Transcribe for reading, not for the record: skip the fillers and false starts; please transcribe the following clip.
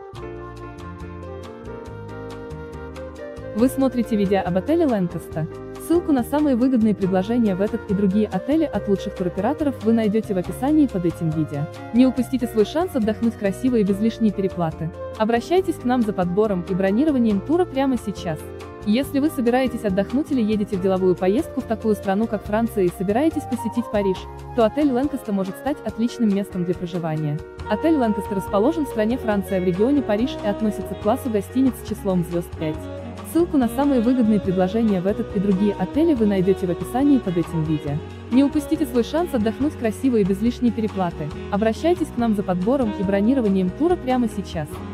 Вы смотрите видео об отеле Lancaster. Ссылку на самые выгодные предложения в этот и другие отели от лучших туроператоров вы найдете в описании под этим видео. Не упустите свой шанс отдохнуть красиво и без лишней переплаты. Обращайтесь к нам за подбором и бронированием тура прямо сейчас. Если вы собираетесь отдохнуть или едете в деловую поездку в такую страну, как Франция, и собираетесь посетить Париж, то отель Lancaster может стать отличным местом для проживания. Отель Lancaster расположен в стране Франция в регионе Париж и относится к классу гостиниц с числом звезд 5. Ссылку на самые выгодные предложения в этот и другие отели вы найдете в описании под этим видео. Не упустите свой шанс отдохнуть красиво и без лишней переплаты. Обращайтесь к нам за подбором и бронированием тура прямо сейчас.